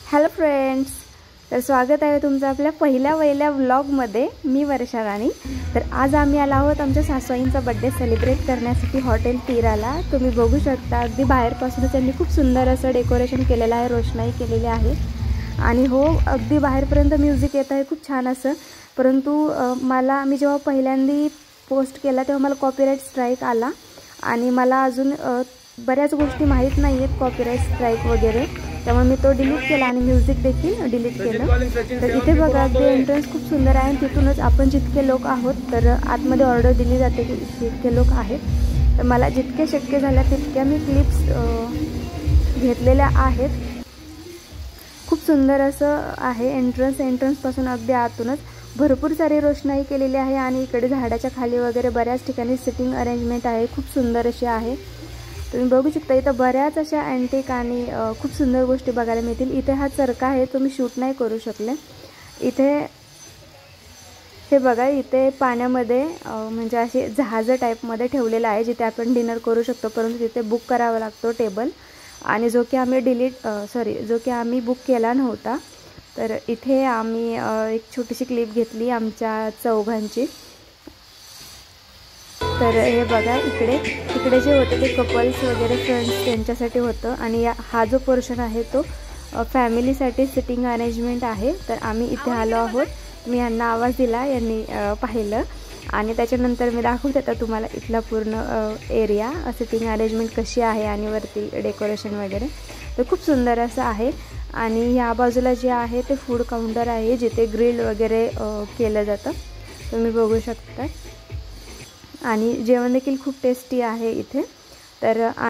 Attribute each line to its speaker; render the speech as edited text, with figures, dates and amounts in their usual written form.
Speaker 1: Hello friends, तर स्वागत आहे तुमचं आपल्या पहिल्या व्लॉगमध्ये। मी वर्षा राणी। तर आज आम्ही आलो आहोत आमच्या सासूबाईंचा बर्थडे सेलिब्रेट करण्यासाठी हॉटेल तीराला। तुम्ही बघू शकता अगदी बाहेरपासूनच त्यांनी खूप सुंदर असं डेकोरेशन केलेलं आहे, रोषणाई केलेली आहे आणि हो अगदी बाहेरपर्यंत म्युझिक येत आहे खूप छान असं। परंतु मी जेव्हा पहिल्यांदा पोस्ट केला तेव्हा मला कॉपीराइट स्ट्राईक आला आणि मला अजून बऱ्याच गोष्टी माहीत नाही आहेत, कॉपीराइट स्ट्राईक वगैरे, त्यामुळे मी तो डिलीट केला आणि म्युझिक देखील डिलीट केलं। तर इथे बघा अगदी एंट्रन्स खूप सुंदर आहे आणि तिथूनच आपण जितके लोक आहोत तर आतमध्ये ऑर्डर दिली जाते की इतके लोक आहेत। तर मला जितके शक्य झाल्या तितक्या मी क्लिप्स घेतलेल्या आहेत। खूप सुंदर असं आहे एंट्रन्सपासून अगदी आतूनच भरपूर सारी रोषणाई केलेली आहे आणि इकडे झाडाच्या खाली वगैरे बऱ्याच ठिकाणी सिटिंग अरेंजमेंट आहे, खूप सुंदर अशी आहे। तुम्ही बघू शकता इथं बऱ्याच अशा अँटिक आणि खूप सुंदर गोष्टी बघायला मिळतील। इथे हा चरखा आहे, तो मी शूट नाही करू शकले। इथे हे बघा, इथे पाण्यामध्ये म्हणजे असे जहाज टाईपमध्ये ठेवलेलं आहे जिथे आपण डिनर करू शकतो, परंतु तिथे बुक करावा लागतो टेबल, आणि जो की आम्ही बुक केला नव्हता। तर इथे आम्ही एक छोटीशी क्लिप घेतली आमच्या चौघांची। तर हे बघा इकडे जे होते ते कपल्स वगैरे फ्रेंड्स त्यांच्यासाठी होतं आणि हा जो पोर्शन आहे तो फॅमिलीसाठी सिटिंग अरेंजमेंट आहे। तर आम्ही इथे आलो आहोत, मी यांना आवाज दिला, यांनी पाहिलं आणि त्याच्यानंतर मी दाखवते आता तुम्हाला इथला पूर्ण एरिया, सिटिंग अरेंजमेंट कशी आहे आणि वरती डेकोरेशन वगैरे। तर खूप सुंदर असं आहे आणि या बाजूला जे आहे ते फूड काउंटर आहे जिथे ग्रिल वगैरे केलं जातं, तुम्ही बघू शकता, आणि जेवण देखील खूप टेस्टी आहे इथे। तर